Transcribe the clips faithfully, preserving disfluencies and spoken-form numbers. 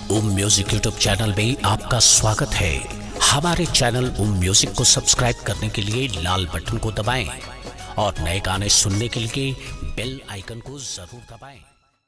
ओम music YouTube channel में आपका स्वागत है। हमारे चैनल ओम म्यूजिक को सब्सक्राइब करने के लिए लाल बटन को दबाएं और नए गाने सुनने के लिए बेल आइकन को जरूर दबाएं।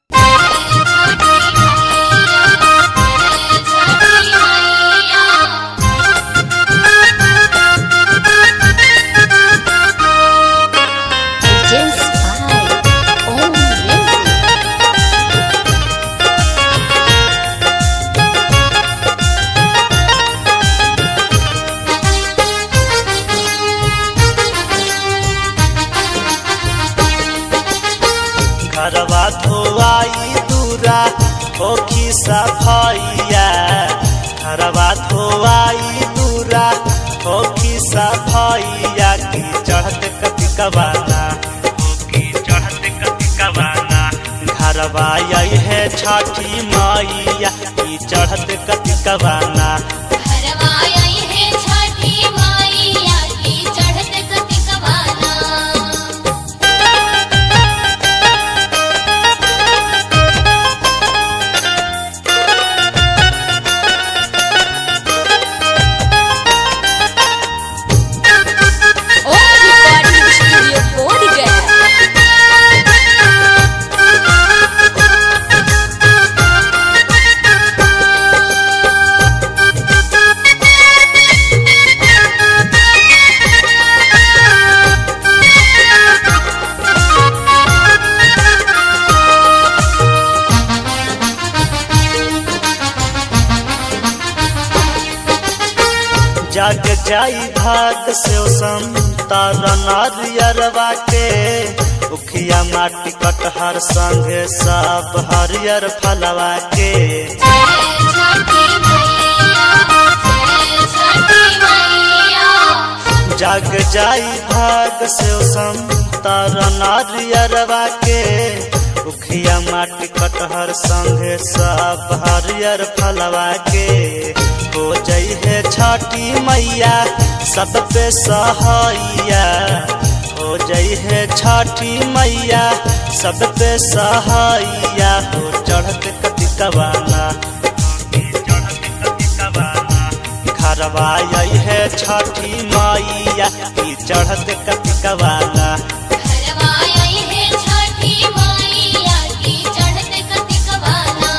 घरवा धोआई दूरा होखी सफैया, घरवा धोआई दूरा होखी सफैया की चढ़त कति कवाना, की चढ़त कति कवाना। घरवा आई है छठी मैया की चढ़त कति कवाना। घरवा आई है छठी मैया की चढ़त कति कवाना। जग जाई भाग से संतारा नारियरवा के, उखिया माटी कटहर संगे सब हरियर फलवा के। जग जाई भाग से संतारा नारियरवा के, उखिया माटी कटहर संगे सब हरियर फलवा के। हो जई है छठी मैया सब पे सहाइया, हो जई है छठी मैया सब पे सहाइया। हो चढ़त कति कवाना, घरवा आई है छठी मैया की चढ़त कति कवाना। घरवा आई है छठी मैया की चढ़त कति कवाना।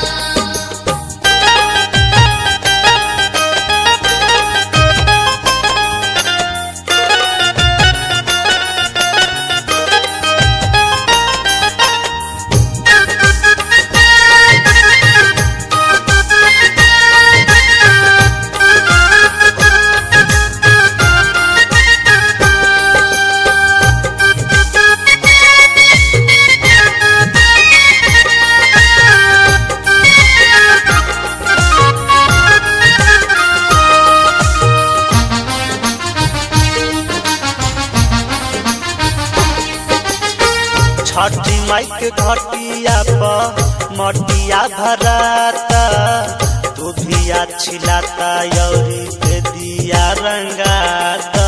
छठी माई के घटिया पर मटिया भराता, दुभिया छिलाता यौरी पे दिया रंगाता।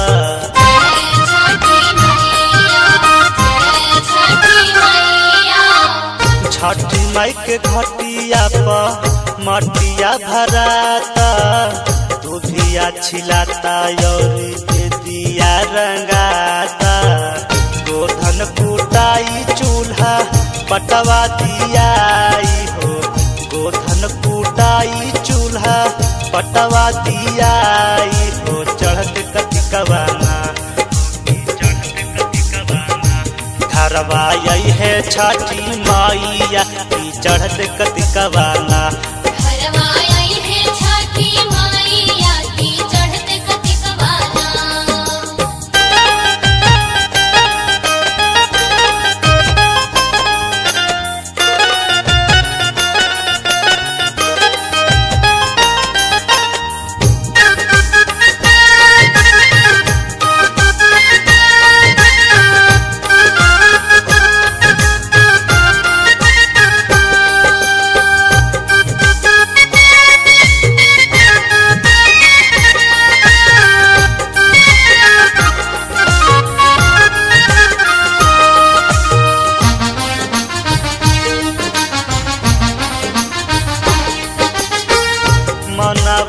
छठी माई के घटिया पर मटिया भराता, दुभिया छिलाता यौरी पे दिया रंगाता। गोधन कुटाई चूल्हा पटवा दियाई हो, गोधन कुटाई चूल्हा पटवा दियाई हो। चढ़त कति कवाना, घरवा आई है छठी मैया की चढ़त कति कवाना। घरवा आई है छठी मैया की चढ़त कति कवाना।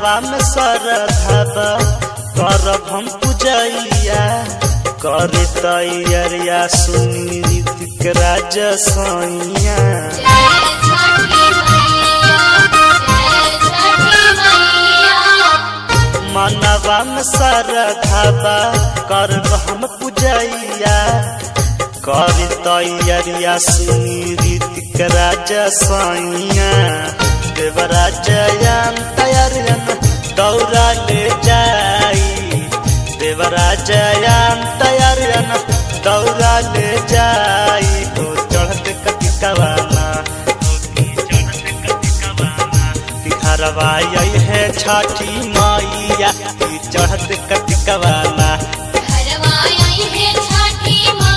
मनवा में सरधाबा करब हम पूजैया कर तैयारिया सुनी ऋतिक राज सैया मनवा में सरधाबा करब हम पूजैया कर तैयारिया सुनी ऋतिक राज सैया देवराजयान तैयारियन दौरा ले जाई देवराजयान तैयारियन दौरा ले जाई हो चढ़त कतिकवाना तिहारवा आई है छठी मैया चढ़त कतिकवाना घरवा आई है छठी